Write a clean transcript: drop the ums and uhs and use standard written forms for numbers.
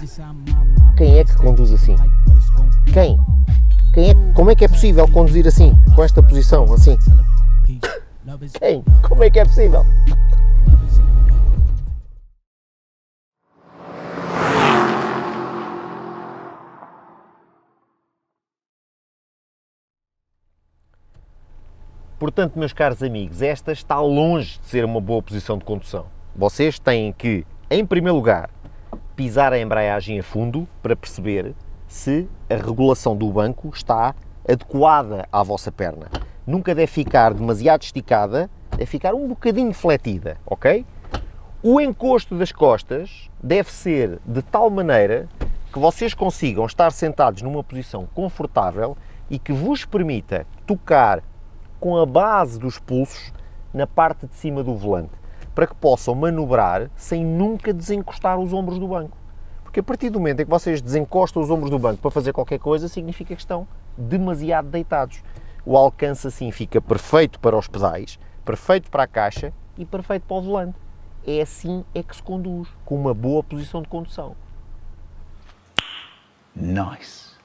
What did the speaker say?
Quem é que conduz assim? Quem? Como é que é possível conduzir assim, com esta posição, assim? Quem? Como é que é possível? Portanto, meus caros amigos, esta está longe de ser uma boa posição de condução. Vocês têm que, em primeiro lugar, pisar a embreagem a fundo para perceber se a regulação do banco está adequada à vossa perna. Nunca deve ficar demasiado esticada, deve ficar um bocadinho fletida, ok? O encosto das costas deve ser de tal maneira que vocês consigam estar sentados numa posição confortável e que vos permita tocar com a base dos pulsos na parte de cima do volante, para que possam manobrar sem nunca desencostar os ombros do banco. Porque a partir do momento em que vocês desencostam os ombros do banco para fazer qualquer coisa, significa que estão demasiado deitados. O alcance assim fica perfeito para os pedais, perfeito para a caixa e perfeito para o volante. É assim é que se conduz, com uma boa posição de condução. Nice.